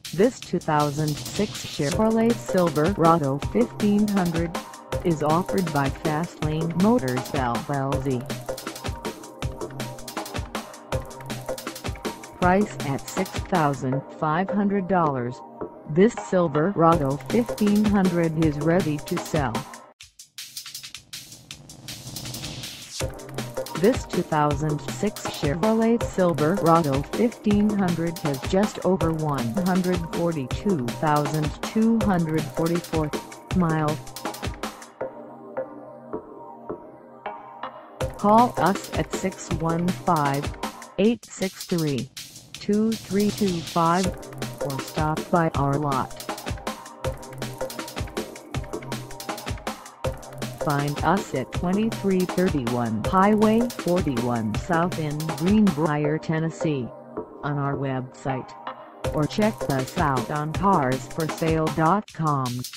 This 2006 Chevrolet Silverado 1500 is offered by Fastlane Motors LLC. Price at $6,500. This Silverado 1500 is ready to sell. This 2006 Chevrolet Silverado 1500 has just over 142,244 miles. Call us at 615-863-2325 or stop by our lot. Find us at 2331 Highway 41 South in Greenbrier, Tennessee, on our website, or check us out on carsforsale.com.